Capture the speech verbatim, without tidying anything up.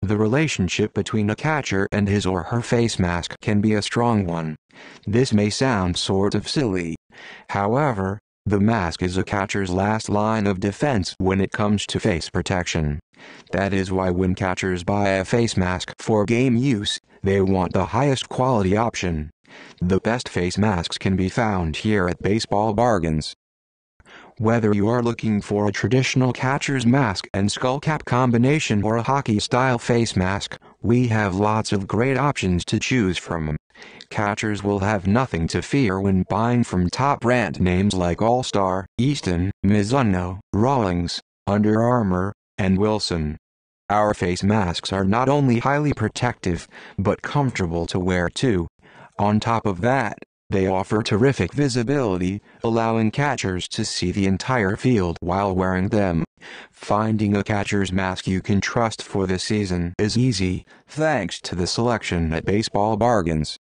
The relationship between a catcher and his or her face mask can be a strong one. This may sound sort of silly. However, the mask is a catcher's last line of defense when it comes to face protection. That is why when catchers buy a face mask for game use, they want the highest quality option. The best face masks can be found here at Baseball Bargains. Whether you are looking for a traditional catcher's mask and skullcap combination or a hockey-style face mask, we have lots of great options to choose from. Catchers will have nothing to fear when buying from top brand names like All-Star, Easton, Mizuno, Rawlings, Under Armour, and Wilson. Our face masks are not only highly protective, but comfortable to wear too. On top of that, they offer terrific visibility, allowing catchers to see the entire field while wearing them. Finding a catcher's mask you can trust for the season is easy, thanks to the selection at Baseball Bargains.